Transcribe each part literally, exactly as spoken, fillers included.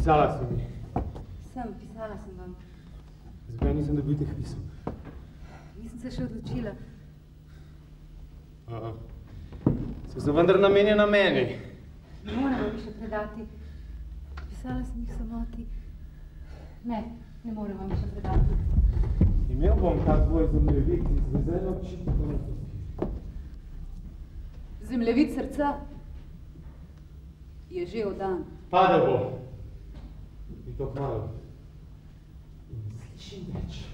Pisala si mi. Sem, pisala sem vam. Zakaj nisem dobil teh pisem? Nisem se še odločila. Uh, se so vendar namenjena meni. Ne moram vam še predati. Pisala sem jih samoti. Ne, ne morem vam še predati. Imel bom ta tvoj zemljevid izvezeno čitko na to. Zemljevid srca je že oddan. Padel bo. In to kmalu. In ne slišim več.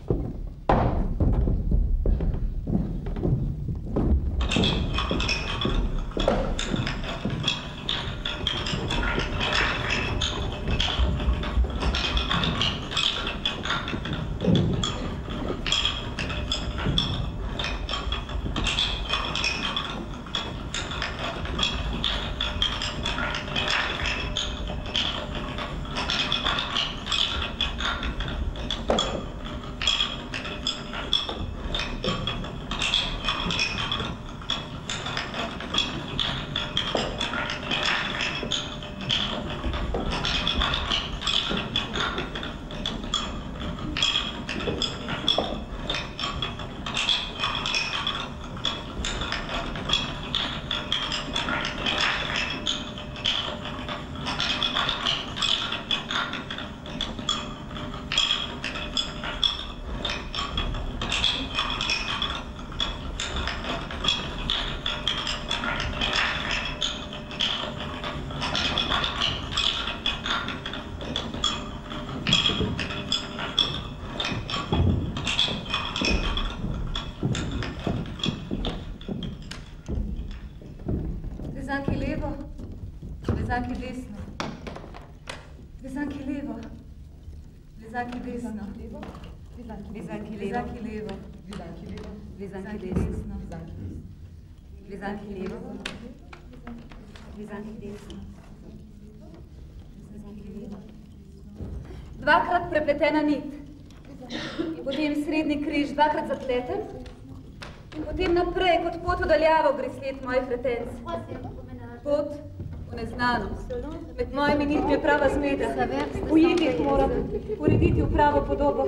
Vezanki desno. Vezanki levo. Vezanki desno. Vezanki levo. Vezanki levo. Vezanki desno. Vezanki levo. Vezanki desno. Vezanki levo. Dvakrat prepletena nit. In potem srednji križ dvakrat zapleten. In potem naprej kot pot odaljavo gre sled mojih fretenc. Pot v neznano. Med mojimi nitmi je prava zmeda. Ujeti jih moram, urediti v pravo podobo.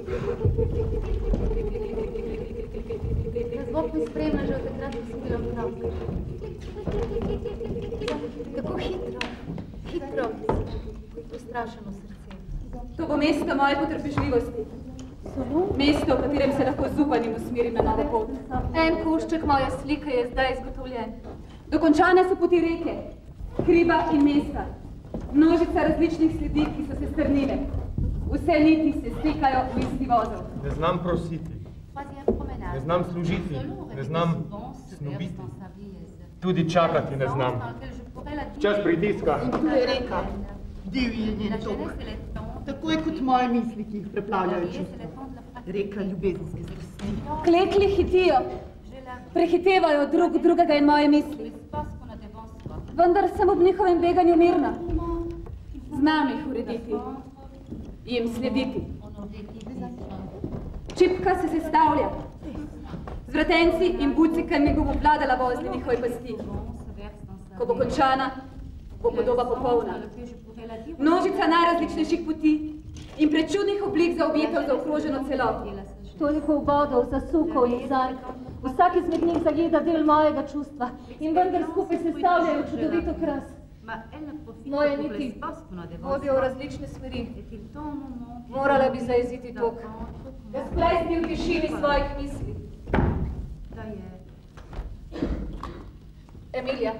Zvok mi spremlja že od takrat, ko sem bila prav. Tako hitro, hitro, ustrašeno srce. To bo mesto moje potrpežljivosti. Mesto, v katerem se lahko z upanjem usmerim na novo pot. En košček moje slike je zdaj izgotovljen. Dokončane so poti reke, hriba in mesta. Množica različnih sledi, ki so se strnile. Vse niti se stekajo v isti vozel. Ne znam prositi. Ne znam služiti. Ne znam snobiti. Tudi čakati ne znam. Čas pritiska. In tu je reka. Divji je njen tok. Tako je kot moje misli, ki jih preplavljajo čustva. Reka ljubezenske strasti. Klekli hitijo. Prehitevajo drug drugega in moje misli. Vendar sem ob njihovem beganju mirna. Znam jih urediti. Jim slediti. Čipka se sestavlja. Z vratenci in bucika mi bo obvladala vozni njihove pasti. Ko bo končana, bo podoba popolna. Množica najrazličnejših poti in prečudnih oblik zaobjetov zaokroženo celoto. Toliko obodov, zasukov in zank. Vsak izmed njih zajeda del mojega čustva in vendar skupaj sestavljajo čudovito kras. Moje niti vodijo v različne smeri. Morala bi zajeziti tok. Razplesti v tišini svojih misli. Emilija.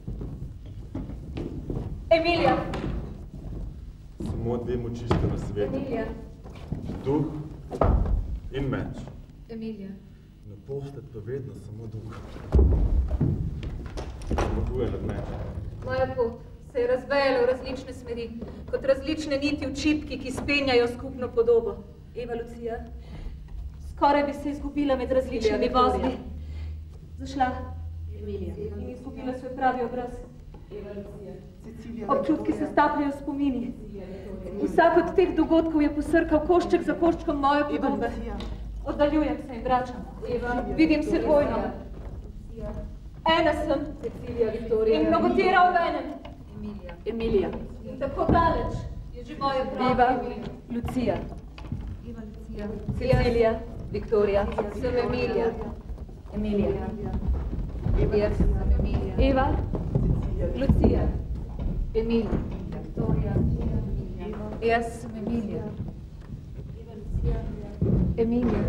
Emilija. Samo dve moči sta na svetu. Emilija. Duh in meč. Emilija. Naposled pa vedno samo duh. Zmaguje nad mečem. Moja pot se je razvejala v različne smeri, kot različne niti v čipki, ki spenjajo skupno podobo. Eva Lucija, skoraj bi se izgubila med različnimi vozli. Zašla Emilija in izgubila svoj pravi obraz. Eva Lucija. Občutki se stapljajo spomini. Vsak od teh dogodkov je posrkal košček za koščkom moje podobe. Oddaljujem se in vračam. Vidim se dvojno. Ena sem in mnogotera v enem. Emilija. In tako daleč je Eva, Lucija. Cecilija, Viktorija. Sem Emilija. Emilija. Jaz sem Emilija. Eva, Lucija. Emilija. Viktorija. Jaz sem Emilija. Emilija.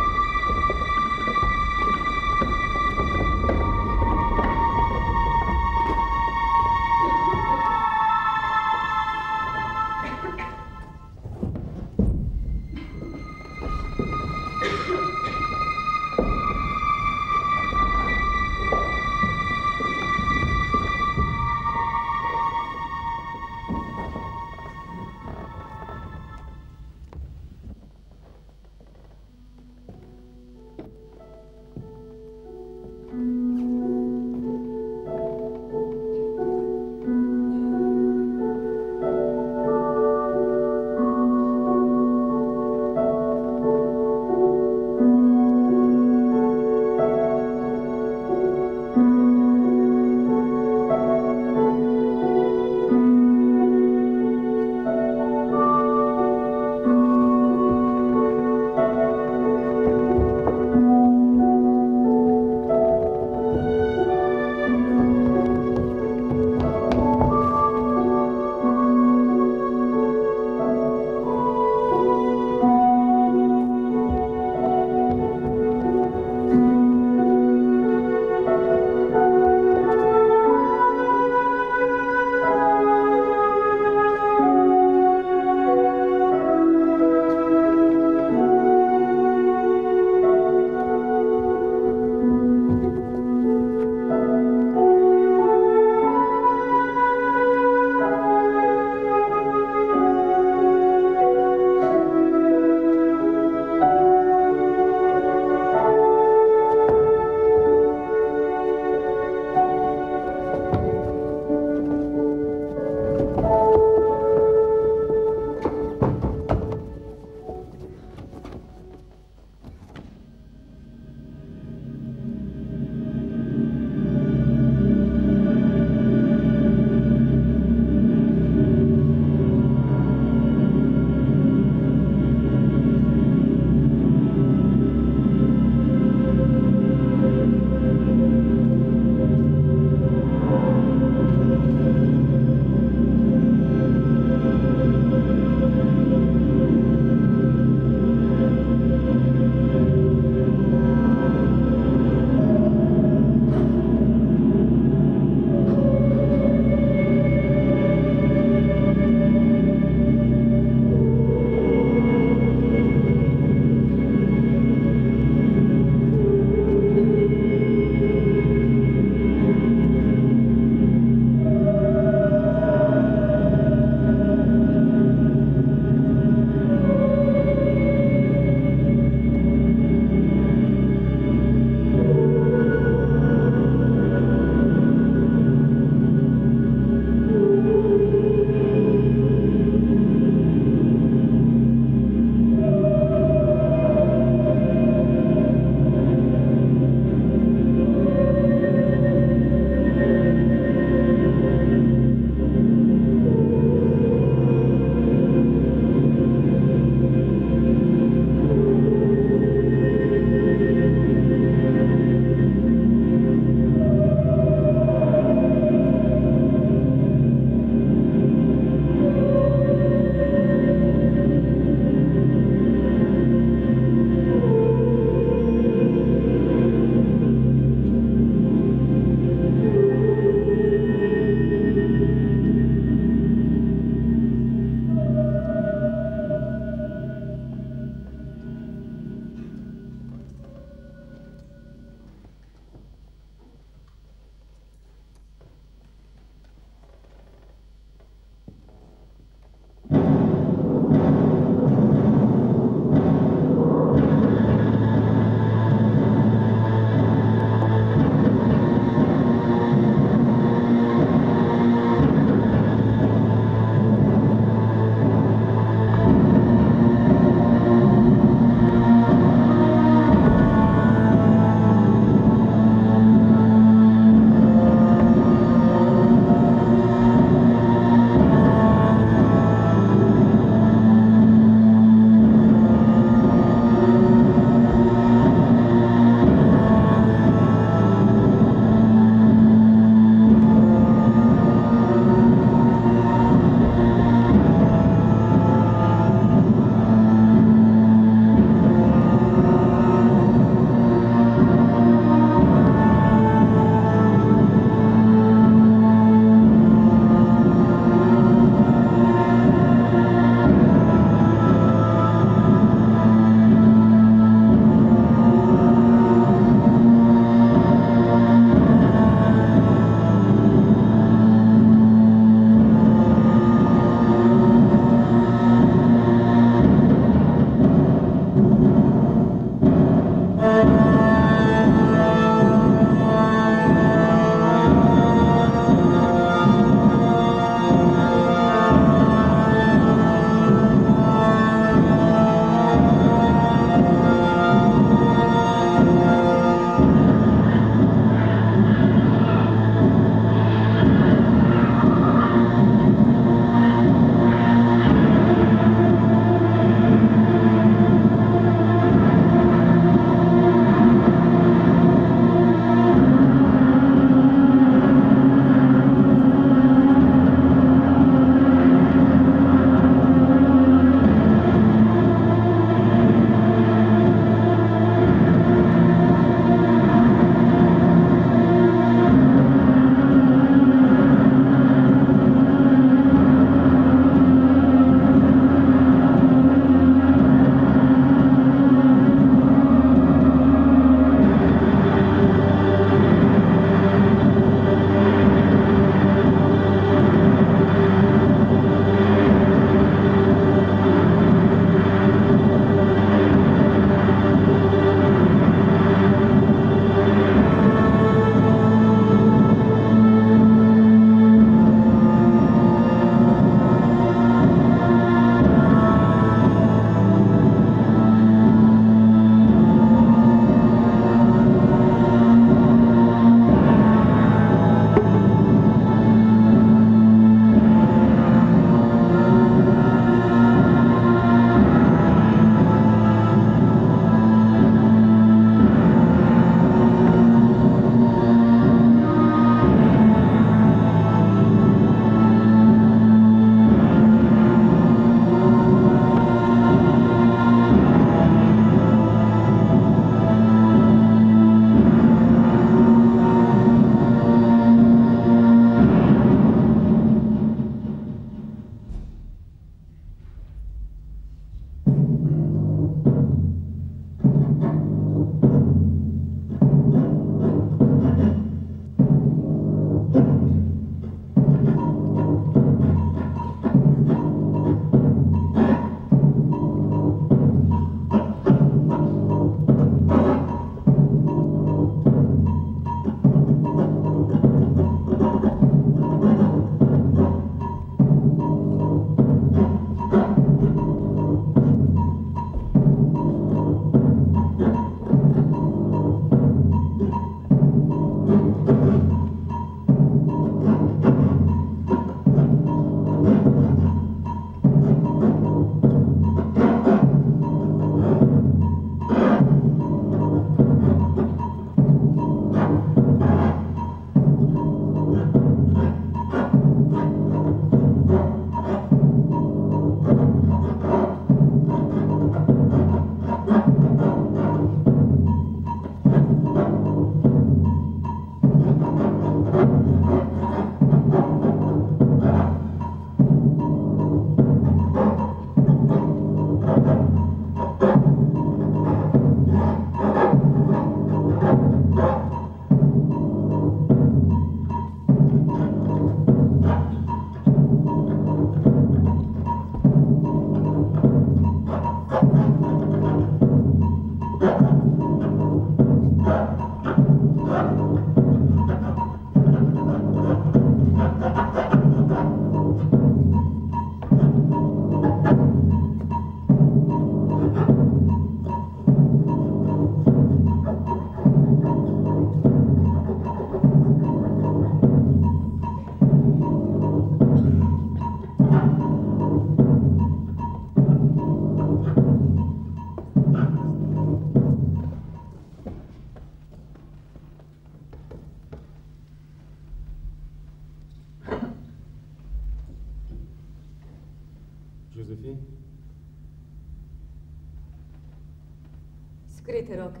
Skrite roke.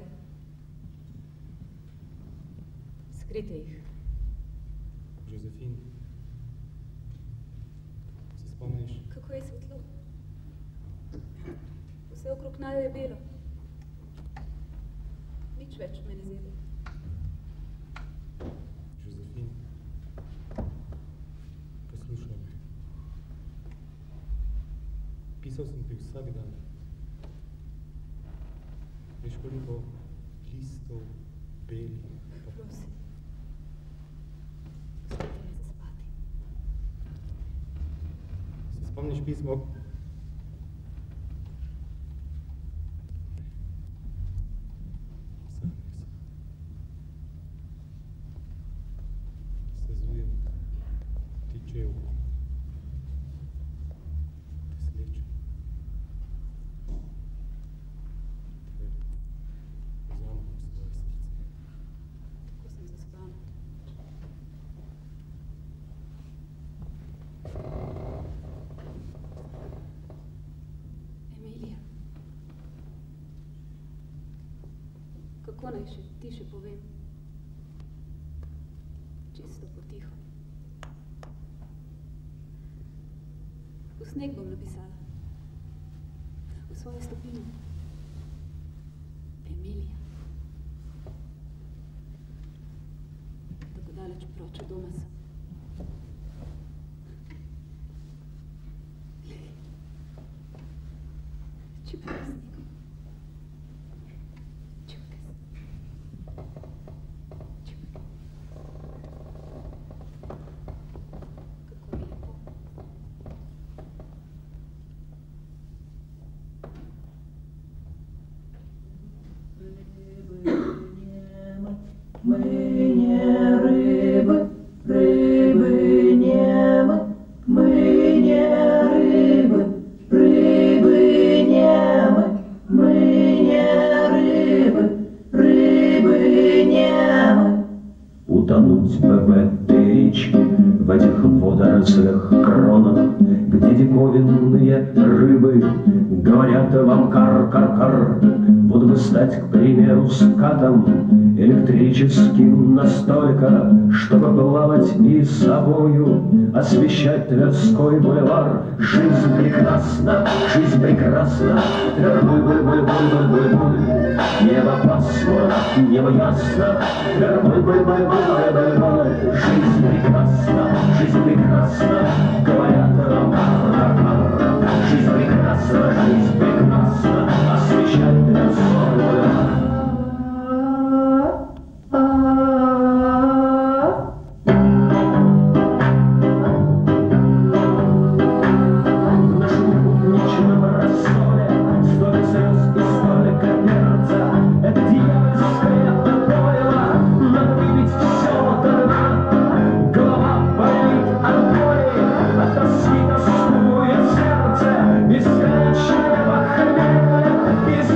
Skrite jih. Jožefin, se spomniš? Kako je svetlo? Vse okrog naju je belo. Nič več me ne zebe. Jožefin, poslušaj me. Pisal sem ti vsak dan. Veš, koliko listov, belih. Prosim. Pustite me zaspati. Se spomniš pismo? Sezujem ti čev. Te slečem. Te vzamem v svoje srce. Ko sem zaspana. Emilija. Kako naj še ti še povem? Čisto potiho. V sneg bom napisala. V svojo stopino. Emilija. Tako daleč proč od doma sem. Glej. Čipka s snegom. Čipka s. Čipka. Kako je lepo. Мы не рыбы, рыбы не мы, мы не рыбы, рыбы не мы, мы не рыбы, рыбы не мы. Утонуть бы в этой речке, в этих водорослях кронах, где диковинные рыбы говорят вам кар-кар-кар. Буду бы стать, к примеру, скатом электрическим настолько, чтобы плавать и собою освещать Тверской бульвар. Жизнь прекрасна, жизнь прекрасна, буль-буль-буль-буль-буль-буль. Небо пасмурно, небо ясно, буль-буль-буль-буль-буль-буль. Жизнь прекрасна, жизнь прекрасна, говорят вам кар-кар-кар. Жизнь прекрасна, жизнь прекрасна, освещать Тверской бульвар. Из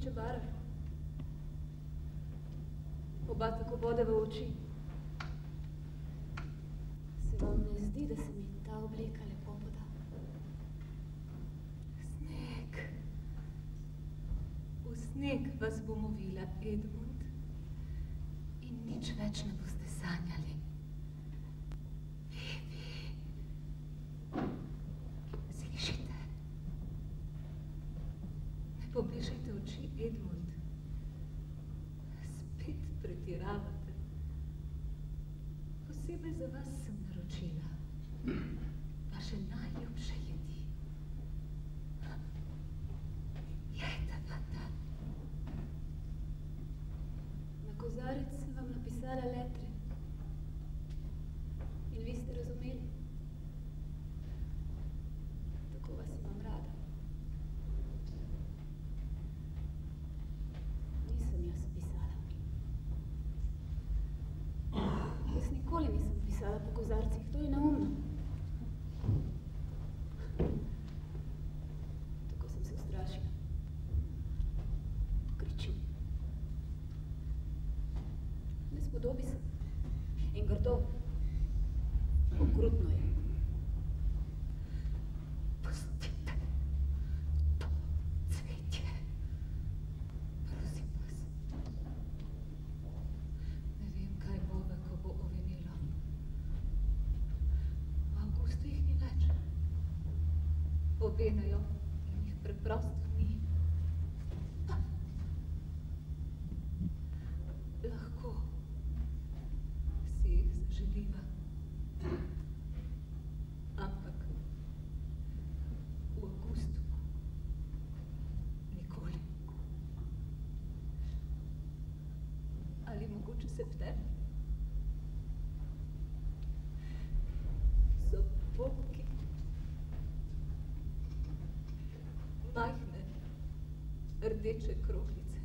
različne barve. Oba tako bode v oči. Se vam ne zdi, da se mi ta obleka lepo poda? Sneg. V sneg vas bom ovila, Edmund, in nič več ne boste sanjali. Baby. Slišite? Ne pobežajte oči, Edmund. Spet pretiravate. Posebej za vas sem naročila vaše najljubše jedi. Jejte, Vanda. Na kozarec sem vam napisala letre. In vi ste razumeli. Tako vas imam rada. Nisem jaz pisala. Jaz nikoli nisem pisala po kozarcih, to je neumno. Tako sem se ustrašila. Kričim. Ne spodobi se. In grdo. Okrutno je. Pustite to cvetje. Prosim vas. Ne vem, kaj bo, ko bo ovenelo. V avgustu jih ni več. Ovenajo in jih preprosto ni. Lahko si jih zaželiva. Ampak v avgustu nikoli. Ali mogoče september? So popki. Majhne, rdeče kroglice.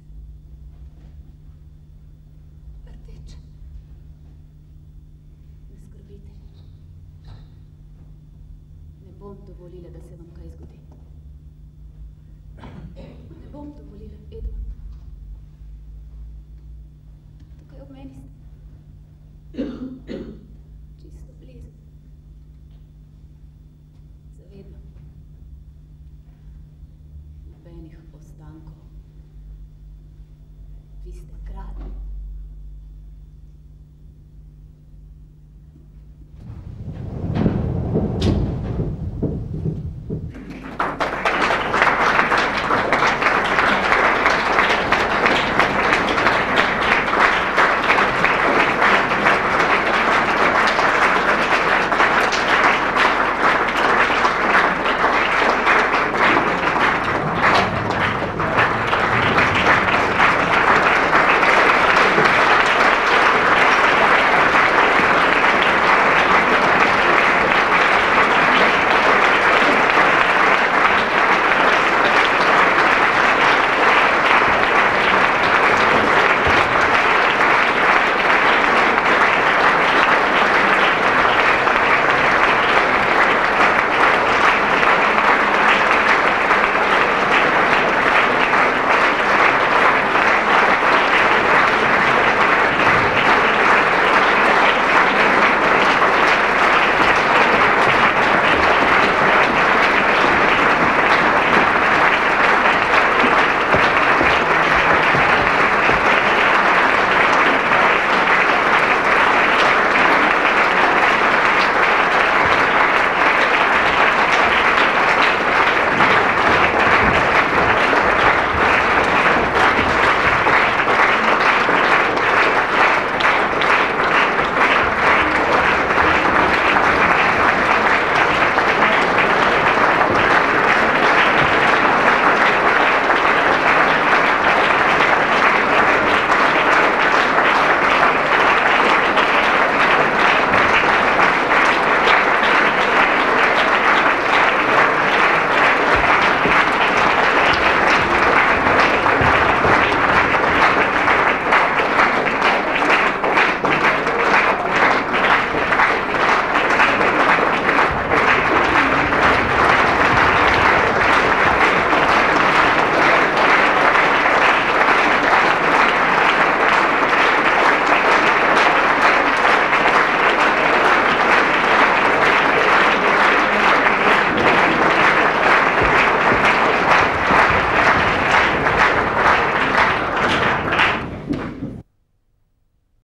Rdeče. Ne skrbite. Ne bom dovolila, da se vam kaj zgodi. Ne bom dovolila, Edmund.